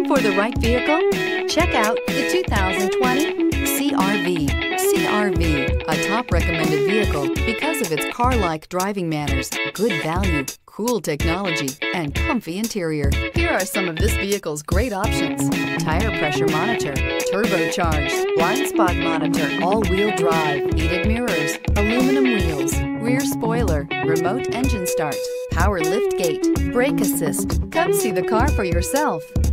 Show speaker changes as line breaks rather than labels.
for the right vehicle? Check out the 2020 CR-V. CR-V, a top recommended vehicle because of its car-like driving manners, good value, cool technology, and comfy interior. Here are some of this vehicle's great options: tire pressure monitor, turbocharged, blind spot monitor, all-wheel drive, heated mirrors, aluminum wheels, rear spoiler, remote engine start, power lift gate, brake assist. Come see the car for yourself.